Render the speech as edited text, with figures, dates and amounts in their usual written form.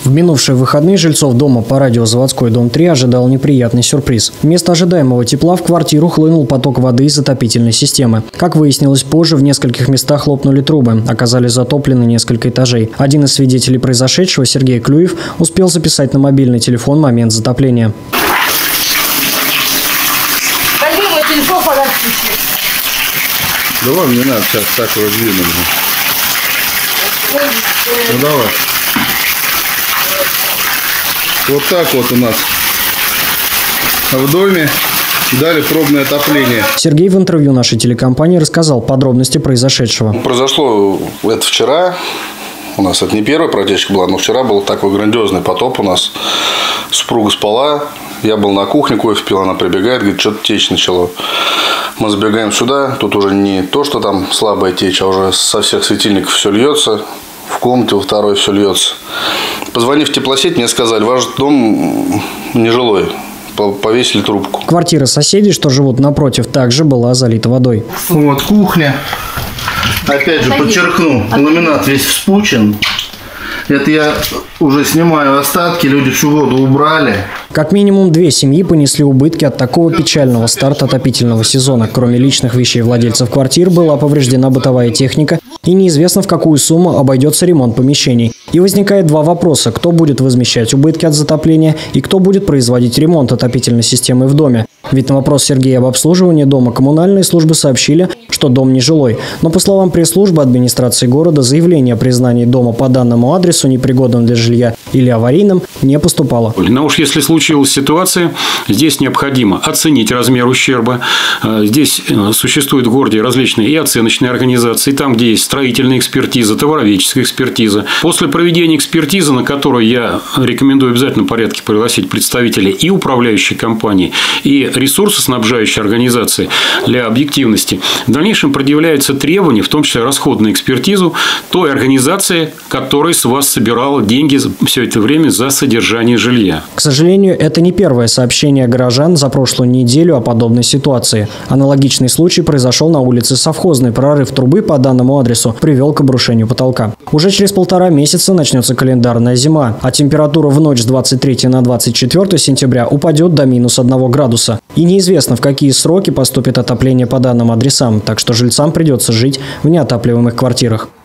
В минувшие выходные жильцов дома по Радиозаводской, дом 3 ожидал неприятный сюрприз. Вместо ожидаемого тепла в квартиру хлынул поток воды из отопительной системы. Как выяснилось позже, в нескольких местах лопнули трубы, оказались затоплены несколько этажей. Один из свидетелей произошедшего, Сергей Клюев, успел записать на мобильный телефон момент затопления. Телефон подать. Давай, не надо сейчас так его двинуть. Ну давай. Вот так вот у нас в доме дали пробное отопление. Сергей в интервью нашей телекомпании рассказал подробности произошедшего. Произошло это вчера. У нас это не первая протечка была, но вчера был такой грандиозный потоп у нас. Супруга спала, я был на кухне, кофе пил, она прибегает, говорит, что-то течь начало. Мы забегаем сюда, тут уже не то, что там слабая течь, а уже со всех светильников все льется. В комнате во второй все льется. Позвонив в теплосеть, мне сказали, ваш дом нежилой. Повесили трубку. Квартира соседей, что живут напротив, также была залита водой. Вот кухня. Опять же, подчеркну, ламинат весь вспучен. Это я уже снимаю остатки, люди всю воду убрали. Как минимум 2 семьи понесли убытки от такого печального старта отопительного сезона. Кроме личных вещей владельцев квартир, была повреждена бытовая техника, и неизвестно, в какую сумму обойдется ремонт помещений. И возникает 2 вопроса: кто будет возмещать убытки от затопления и кто будет производить ремонт отопительной системы в доме. Ведь на вопрос Сергея об обслуживании дома коммунальные службы сообщили, что дом нежилой. Но по словам пресс-службы администрации города, заявление о признании дома по данному адресу непригодным для жилья или аварийным не поступало. Но уж если случилась ситуация, здесь необходимо оценить размер ущерба. Здесь существуют в городе различные и оценочные организации, там, где есть строительная экспертиза, товароведческая экспертиза. После проведения экспертизы, на которую я рекомендую в обязательном порядке пригласить представителей и управляющей компании, и ресурсоснабжающей организации для объективности, в дальнейшем предъявляются требования, в том числе расходную экспертизу той организации, которая с вас собирала деньги все это время за содержание жилья. К сожалению, это не первое сообщение горожан за прошлую неделю о подобной ситуации. Аналогичный случай произошел на улице Совхозной. Прорыв трубы по данному адресу привел к обрушению потолка. Уже через 1,5 месяца начнется календарная зима, а температура в ночь с 23 на 24 сентября упадет до -1 градуса. И неизвестно, в какие сроки поступит отопление по данным адресам, так что жильцам придется жить в неотапливаемых квартирах.